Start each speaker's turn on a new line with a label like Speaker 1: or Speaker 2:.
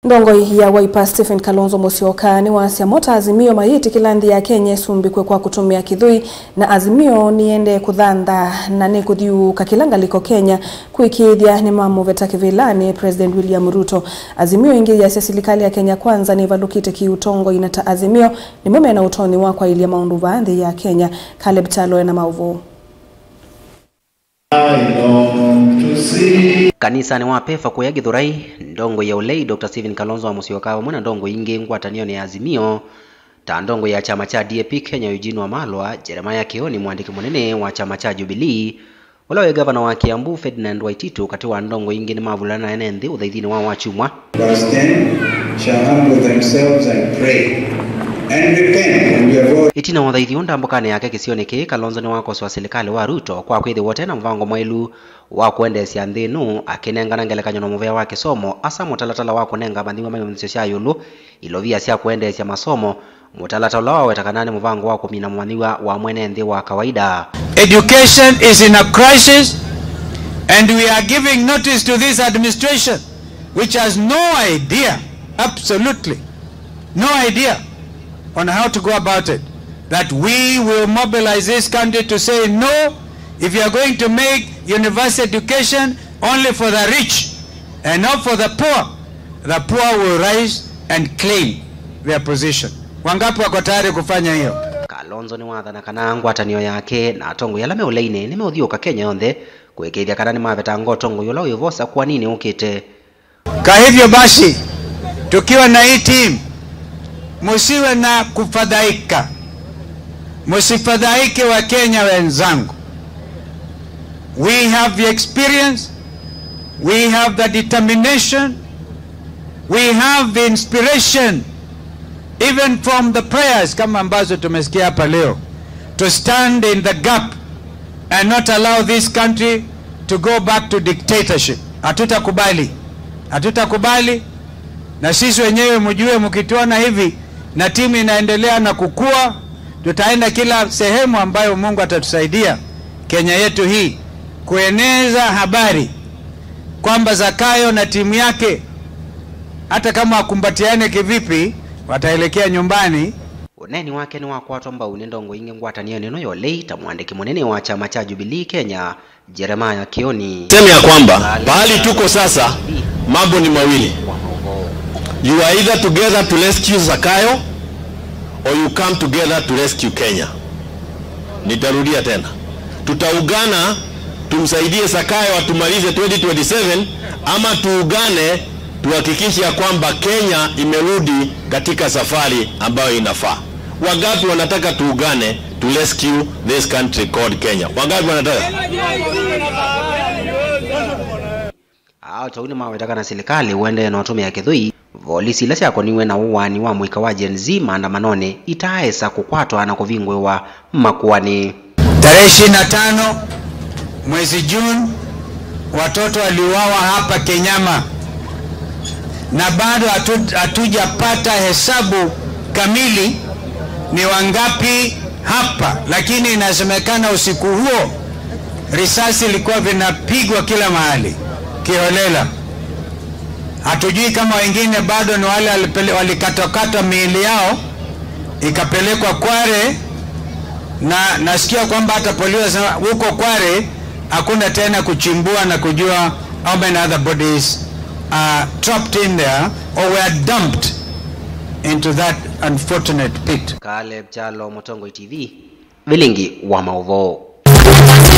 Speaker 1: Ndongo ya Wiper Stephen Kalonzo Musyoka ni wasiamota Azimio mayiti kilandi ya Kenya sumbikwe kwa kutumia kidhui na Azimio niende kuthanda na ne kuthiuka kilangaliko Kenya kuikithia ni mamuveta kivilani President William Ruto. Azimio ingi ya serikali ya Kenya kwanza ni valukite kiutongo inata Azimio ni mume na utoni wakwa ili ya maundu vaandhi ya Kenya. Caleb Chalo na mauvu.
Speaker 2: Kanisa ni wapefa kuya Githurai ndongo ya ulei Dr. Stephen Kalonzo Musyoka mwana ndongo ingi ngwatanio ni Azimio ta ndongo ya chama cha DAP Kenya Eugene Wamalwa Jeremiah Kioni mwandiki munene wa chama cha Jubilee wala gavana wa Kiambu Ferdinand Waititu kati wa ndongo ingi ni mavulana ene nthi uthaithini wa wachumwa.
Speaker 3: Verse 10 shall humble themselves and pray and repent and be avoid.
Speaker 2: Itina wathaithi undambukane yake kisioneke Kalonzo ni wako wa serikali wa Ruto kwa kwithi wote na mvango mwailu wa kuendesya nthinu akinengana ngelekanyo na muvea wake somo asa mutalatala wa kunenga bandhiwa manyumithio cia yulu ilovia cia kuendesya masomo mutalatala wa wetakanane muvango wa kumina mwaniwa wa mwene nthi wa kawaida.
Speaker 4: Education is in a crisis and we are giving notice to this administration which has no idea, absolutely no idea on how to go about it, that we will mobilize this country to say no. If you are going to make university education only for the rich and not for the poor will rise and claim their position. Wangapi wako tayari kufanya hiyo?
Speaker 2: Kalonzo ni wathana kana ngwatanio yake na tongo yala meulaine nimeuthiuka Kenya yonthe kuikithia kana ni maveta ngotongo yola uyovosa kwa nini ukite.
Speaker 4: Kwa hivyo basi tukiwa na hii team musiwe na kufadhaika. Musifadhaike wa Kenya wenzangu. We have the experience, we have the determination, we have the inspiration, even from the prayers kama ambazo tumesikia hapa leo, to stand in the gap and not allow this country to go back to dictatorship. Hatutakubali, na sisi wenyewe mjue mkituona hivi na timu inaendelea na kukua, tutaenda kila sehemu ambayo Mungu atatusaidia Kenya yetu hii kueneza habari kwamba Zakayo na timu yake hata kama wakumbatiane kivipi wataelekea nyumbani.
Speaker 2: Uneni wake ni wakwatwa mbau ndongo ingi ngwatanio neno yole ta mwandiki munene wa chama cha Jubilee Kenya Jeremiah Kioni.
Speaker 5: Sema ya kwamba pahali tuko sasa mambo ni mawili. You are either together to rescue Zakayo or you come together to rescue Kenya. Nitarudia tena. Tutaungana tumsaidie Zakayo atumalize 2027 ama tuungane tuhakikishe ya kwamba Kenya imerudi katika safari ambayo inafaa. Wangapi wanataka tuungane to rescue this country called Kenya? Wangapi wanataka?
Speaker 2: Tauni mawetaka na serikali uende na watumia kithui volisi la chako niwe na uwani wa mwika wa Gen Z maandamanone itaesa kukwatwa na kuvingwe wa makuani.
Speaker 4: Tarehe 25 mwezi June watoto waliuawa hapa Kenyama na bado hatujapata hesabu kamili ni wangapi hapa, lakini inasemekana usiku huo risasi ilikuwa vinapigwa kila mahali kiholela. Hatujui kama wengine bado ni wale walikatokata miili yao ikapelekwa Kware, na nasikia kwamba hata polisi huko Kware hakuna tena kuchimbua na kujua how many other bodies are trapped in there or were dumped into that unfortunate pit.
Speaker 2: Caleb Chalo, Motongo TV, Vilingi wa Mauvo.